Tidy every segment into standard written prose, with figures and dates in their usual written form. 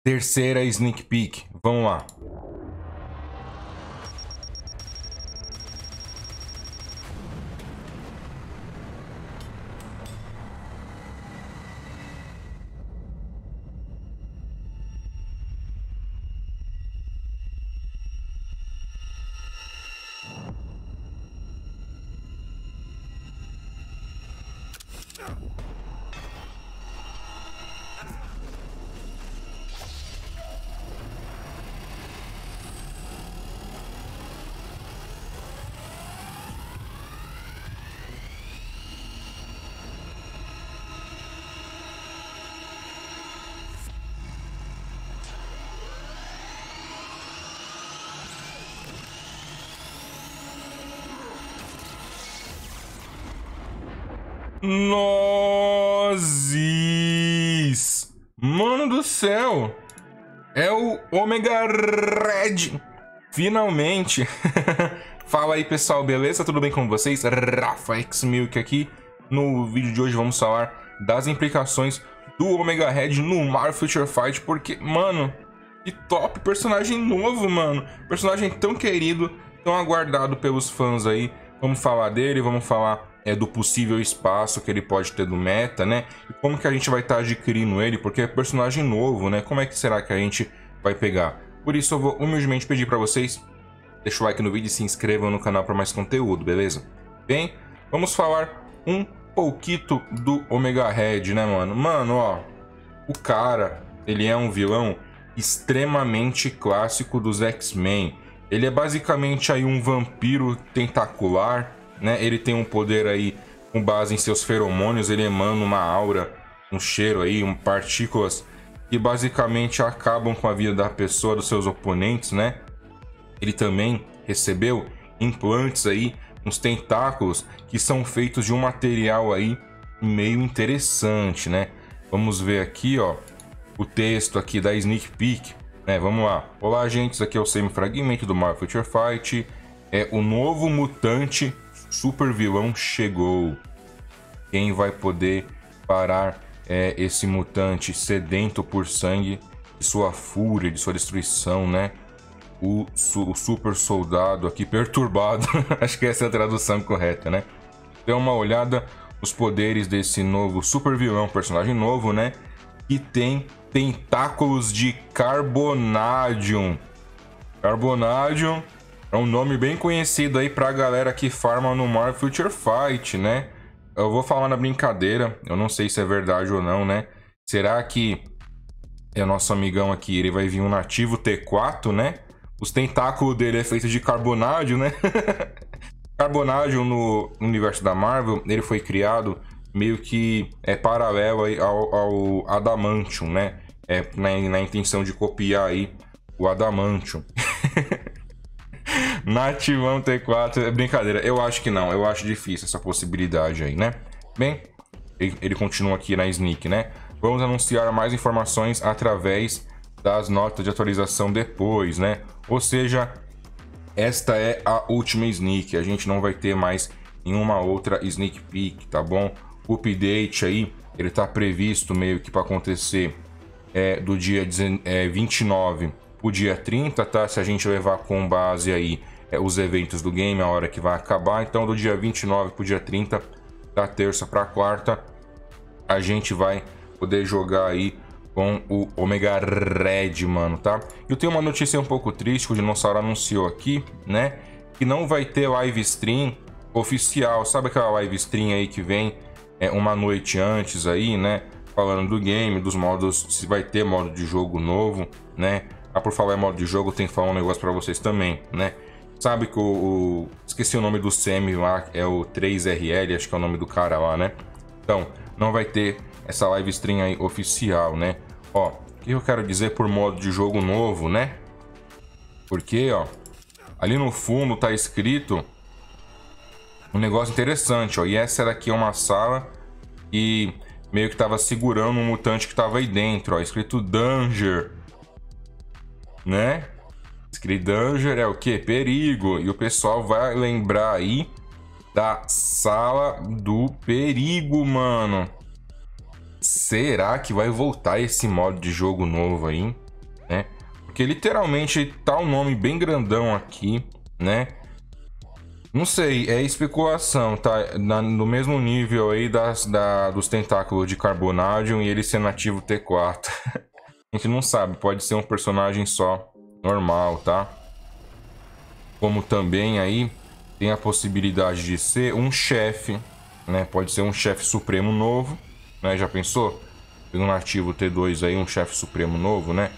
terceira sneak peek. Vamos lá. Nozes! Mano do céu! É o Omega Red! Finalmente! Fala aí, pessoal, beleza? Tudo bem com vocês? Rafa X Milk aqui. No vídeo de hoje vamos falar das implicações do Omega Red no Mario Future Fight, porque, mano, que top! Personagem novo, mano! Personagem tão querido, tão aguardado pelos fãs aí. Vamos falar dele, vamos falar do possível espaço que ele pode ter do meta, né? E como que a gente vai estar adquirindo ele, porque é personagem novo, né? Como é que será que a gente vai pegar? Por isso eu vou humildemente pedir para vocês, deixa o like no vídeo e se inscrevam no canal para mais conteúdo, beleza? Bem, vamos falar um pouquinho do Omega Red, né, mano? Mano, ó, o cara, ele é um vilão extremamente clássico dos X-Men. Ele é basicamente aí um vampiro tentacular, né? Ele tem um poder aí com base em seus feromônios, ele emana uma aura, um cheiro aí, partículas que basicamente acabam com a vida da pessoa, dos seus oponentes, né? Ele também recebeu implantes aí, uns tentáculos que são feitos de um material aí meio interessante, né? Vamos ver aqui, ó, o texto aqui da sneak peek, né? Vamos lá. Olá, gente, isso aqui é o semi-fragmento do Mario Future Fight. O novo mutante super vilão chegou. Quem vai poder parar esse mutante sedento por sangue, de sua fúria, de sua destruição, né? O super soldado aqui perturbado. Acho que essa é a tradução correta, né? Dê uma olhada nos poderes desse novo super vilão, personagem novo, né? Que tem tentáculos de Carbonadium. Carbonadium é um nome bem conhecido aí pra galera que farma no Mario Future Fight, né? Eu vou falar na brincadeira, eu não sei se é verdade ou não, né? Será que é nosso amigão aqui, ele vai vir um nativo T4, né? Os tentáculos dele é feito de carbonádio, né? Carbonádio no universo da Marvel, ele foi criado meio que paralelo aí ao Adamantium, né? Na intenção de copiar aí o Adamantium. Nativão T4, é brincadeira, eu acho que não, eu acho difícil essa possibilidade aí, né? Bem, ele continua aqui na sneak, né? Vamos anunciar mais informações através das notas de atualização depois, né? Ou seja, esta é a última sneak, a gente não vai ter mais nenhuma outra sneak peek, tá bom? O update aí, ele tá previsto meio que para acontecer do dia 29 o dia 30, tá? Se a gente levar com base aí os eventos do game, a hora que vai acabar. Então, do dia 29 pro dia 30, da terça pra quarta, a gente vai poder jogar aí com o Omega Red, mano, tá? Eu tenho uma notícia um pouco triste que o Dinossauro anunciou aqui, né? Que não vai ter live stream oficial. Sabe aquela live stream aí que vem uma noite antes aí, né? Falando do game, dos modos, se vai ter modo de jogo novo, né? Por falar em modo de jogo, tem que falar um negócio pra vocês também, né? Sabe que esqueci o nome do semi lá, é o 3RL, acho que é o nome do cara lá, né? Então, não vai ter essa live stream aí oficial, né? Ó, o que eu quero dizer por modo de jogo novo, né? Porque, ó, ali no fundo tá escrito um negócio interessante, ó. E essa daqui é uma sala e meio que tava segurando um mutante que tava aí dentro, ó. Escrito Danger, né? Escrito Danger é o que? Perigo. E o pessoal vai lembrar aí da sala do perigo, mano. Será que vai voltar esse modo de jogo novo aí? né? Porque literalmente tá um nome bem grandão aqui, né? Não sei, é especulação, tá? No mesmo nível aí dos tentáculos de Carbonadium e ele ser nativo T4. A gente não sabe, pode ser um personagem só, normal, tá? Como também aí tem a possibilidade de ser um chefe, né? Pode ser um chefe supremo novo, né? Já pensou? Tem um nativo T2 aí, um chefe supremo novo, né?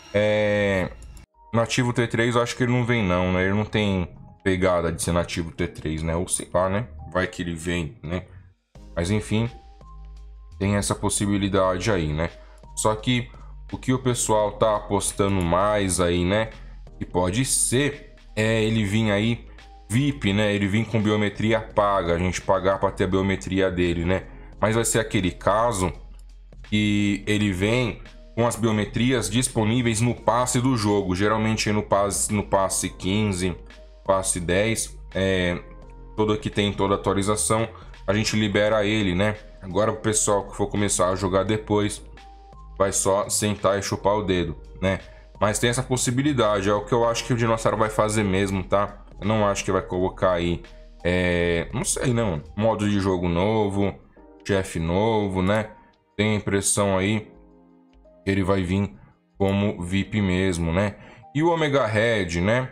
Nativo T3 eu acho que ele não vem não, né? Ele não tem pegada de ser nativo T3, né? Ou sei lá, né? Vai que ele vem, né? Mas enfim, tem essa possibilidade aí, né? Só que o que o pessoal tá apostando mais aí, né? Que pode ser ele vir aí VIP, né? Ele vir com biometria paga, a gente pagar para ter a biometria dele, né? Mas vai ser aquele caso que ele vem com as biometrias disponíveis no passe do jogo, geralmente no passe 15, passe 10, todo que tem toda atualização, a gente libera ele, né? Agora o pessoal que for começar a jogar depois vai só sentar e chupar o dedo, né? Mas tem essa possibilidade, é o que eu acho que o Dinossauro vai fazer mesmo, tá? Eu não acho que vai colocar aí, não sei não, modo de jogo novo, chefe novo, né? Tem a impressão aí que ele vai vir como VIP mesmo, né? E o Omega Red, né?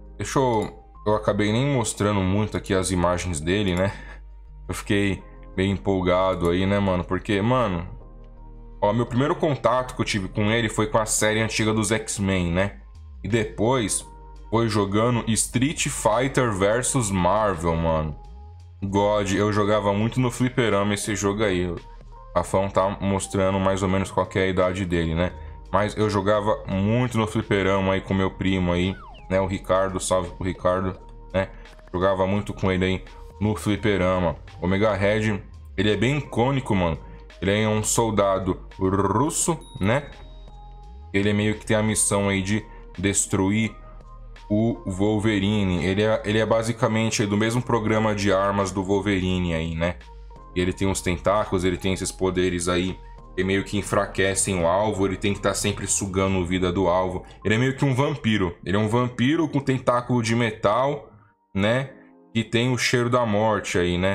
Eu acabei nem mostrando muito aqui as imagens dele, né? Eu fiquei meio empolgado aí, né, mano? Porque, mano, ó, meu primeiro contato que eu tive com ele foi com a série antiga dos X-Men, né? E depois foi jogando Street Fighter vs Marvel, mano. God, eu jogava muito no fliperama esse jogo aí. O Rafão tá mostrando mais ou menos qual que é a idade dele, né? Mas eu jogava muito no fliperama aí com meu primo aí, né? O Ricardo, salve pro Ricardo, né? Jogava muito com ele aí no fliperama. O Omega Red, ele é bem icônico, mano. Ele é um soldado russo, né? Ele meio que tem a missão aí de destruir o Wolverine. Ele é basicamente do mesmo programa de armas do Wolverine aí, né? E ele tem uns tentáculos, ele tem esses poderes aí que meio que enfraquecem o alvo, ele tem que estar sempre sugando a vida do alvo. Ele é meio que um vampiro. Ele é um vampiro com tentáculo de metal, né? Que tem o cheiro da morte aí, né?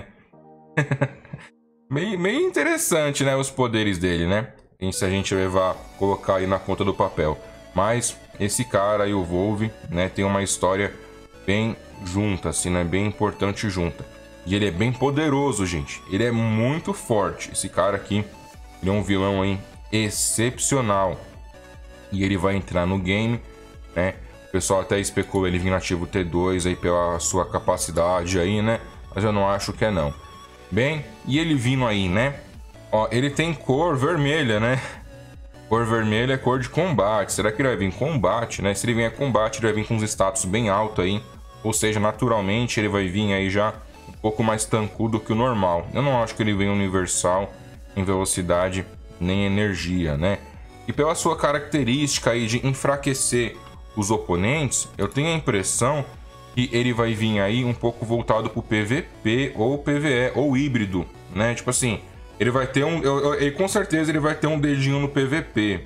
meio interessante, né? Os poderes dele, né? E se a gente colocar aí na ponta do papel. Mas esse cara aí, o Wolve, né? Tem uma história bem junta, assim, né? Bem importante junta. E ele é bem poderoso, gente. Ele é muito forte. Esse cara aqui, ele é um vilão aí excepcional. E ele vai entrar no game, né? O pessoal até especula ele vir nativo T2 aí pela sua capacidade aí, né? Mas eu não acho que é não. Bem, e ele vindo aí, né? Ó, ele tem cor vermelha, né? Cor vermelha é cor de combate. Será que ele vai vir combate, né? Se ele vier combate, ele vai vir com uns status bem altos aí. Ou seja, naturalmente ele vai vir aí já um pouco mais tancudo que o normal. Eu não acho que ele venha universal em velocidade nem energia, né? E pela sua característica aí de enfraquecer os oponentes, eu tenho a impressão que ele vai vir aí um pouco voltado pro PVP ou PVE ou híbrido, né? Tipo assim, ele vai ter com certeza ele vai ter um dedinho no PVP,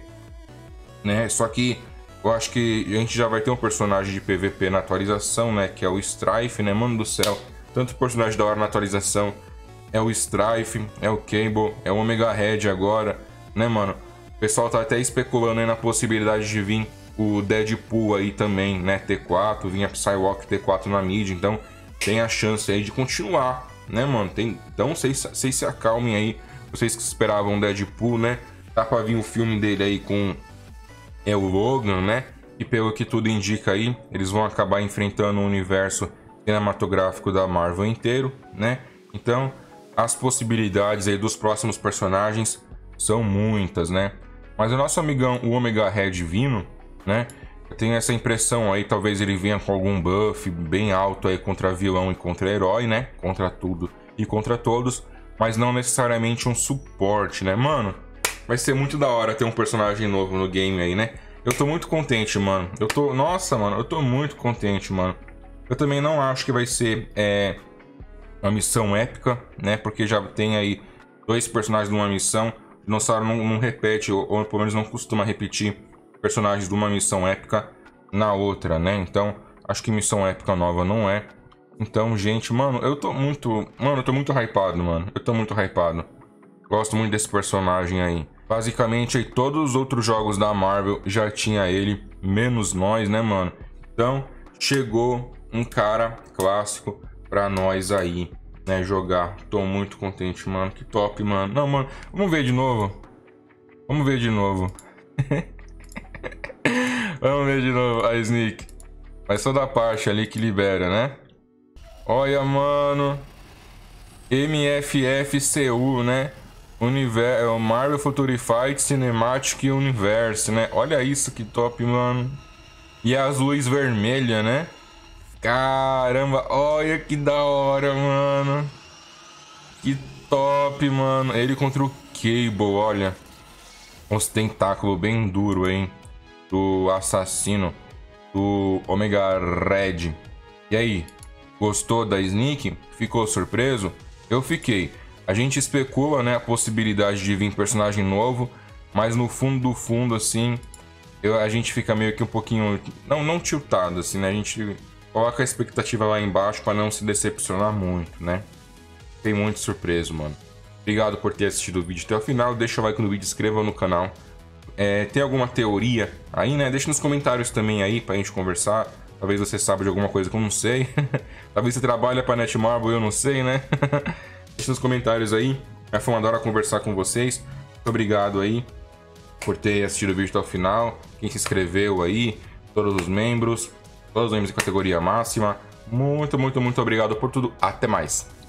né? Só que eu acho que a gente já vai ter um personagem de PVP na atualização, né? Que é o Strife, né? Mano do céu, tanto personagem da hora na atualização. É o Strife, é o Cable, é o Omega Red agora, né, mano? O pessoal tá até especulando aí na possibilidade de vir o Deadpool aí também, né? T4, vinha Psylocke T4 na mídia, então tem a chance aí de continuar, né, mano? Então vocês se acalmem aí, vocês que esperavam Deadpool, né? Tá pra vir o filme dele aí com o Logan, né? E pelo que tudo indica aí, eles vão acabar enfrentando o universo cinematográfico da Marvel inteiro, né? Então, as possibilidades aí dos próximos personagens são muitas, né? Mas o nosso amigão, o Omega Red vindo, né? Eu tenho essa impressão aí, talvez ele venha com algum buff bem alto aí contra vilão e contra herói, né? Contra tudo e contra todos, mas não necessariamente um suporte, né? Mano, vai ser muito da hora ter um personagem novo no game aí, né? Eu tô muito contente, mano. Nossa, mano, eu tô muito contente, mano. Eu também não acho que vai ser uma missão épica, né? Porque já tem aí 2 personagens numa missão. O Dinossauro não repete, ou pelo menos não costuma repetir personagens de uma missão épica na outra, né? Então, acho que missão épica nova não é. Então, gente, mano, eu tô muito hypado, mano. Eu tô muito hypado. Gosto muito desse personagem aí. Basicamente, aí, todos os outros jogos da Marvel já tinha ele, menos nós, né, mano? Então, chegou um cara clássico pra nós aí, né, jogar. Tô muito contente, mano. Que top, mano. Não, mano, vamos ver de novo. Vamos ver de novo. Vamos ver de novo a Sneak. Mas só da parte ali que libera, né? Olha, mano. MFFCU, né? Marvel Future Fight Cinematic Universe, né? Olha isso, que top, mano. E as luzes vermelhas, né? Caramba, olha que da hora, mano. Que top, mano. Ele contra o Cable, olha. Os tentáculos bem duro, hein? Do assassino. Do Omega Red. E aí? Gostou da Sneak? Ficou surpreso? Eu fiquei. A gente especula, né, a possibilidade de vir personagem novo, mas no fundo do fundo, assim, a gente fica meio que um pouquinho... Não tiltado, assim, né? A gente coloca a expectativa lá embaixo para não se decepcionar muito, né? Fiquei muito surpreso, mano. Obrigado por ter assistido o vídeo até o final. Deixa o like no vídeo, inscreva no canal. Tem alguma teoria aí, né? Deixa nos comentários também aí pra gente conversar. Talvez você saiba de alguma coisa que eu não sei. Talvez você trabalha pra Netmarble, eu não sei, né? Deixa nos comentários aí. Foi uma hora conversar com vocês. Muito obrigado aí por ter assistido o vídeo até o final. Quem se inscreveu aí, todos os membros de categoria máxima. Muito obrigado por tudo. Até mais.